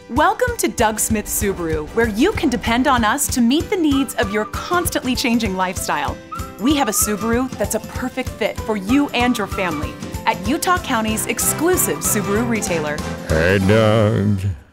Welcome to Doug Smith Subaru, where you can depend on us to meet the needs of your constantly changing lifestyle. We have a Subaru that's a perfect fit for you and your family at Utah County's exclusive Subaru retailer. Hey, Doug.